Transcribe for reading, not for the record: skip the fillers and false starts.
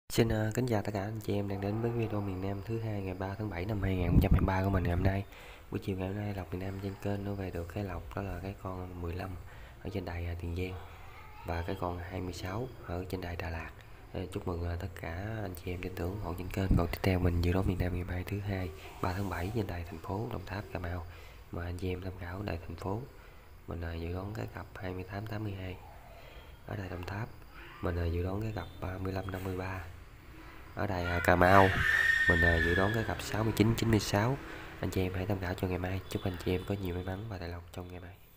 Xin kính chào tất cả anh chị em đang đến với video miền Nam thứ hai ngày 3 tháng 7 năm 2023 của mình ngày hôm nay. Buổi chiều ngày hôm nay lọc miền Nam trên kênh nó về được cái lọc đó là cái con 15 ở trên đài Tiền Giang và cái con 26 ở trên đài Đà Lạt. Chúc mừng tất cả anh chị em tin tưởng ủng hộ trên kênh. Còn tiếp theo mình dự đoán miền Nam ngày mai thứ hai 3 tháng 7 trên đài thành phố Đồng Tháp Cà Mau. Mà anh chị em tham khảo đài thành phố mình dự đoán cái cặp 2882 ở đài Đồng Tháp. Mình dự đoán cái cặp 3553 ở đài Cà Mau. Mình dự đoán cái cặp 6996. Anh chị em hãy tham khảo cho ngày mai. Chúc anh chị em có nhiều may mắn và tài lộc trong ngày mai.